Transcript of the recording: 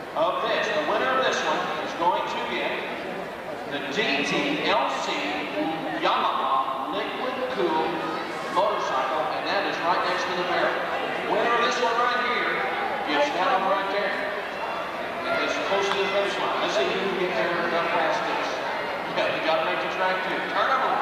of this. The winner of this one is going to get the DTLC Yamaha Liquid Cool motorcycle, and that is right next to the barrel. Winner of this one right here gets that one right there. It's close to the finish line. Let's see who can get there and run past this. You got to make the track too. Turn them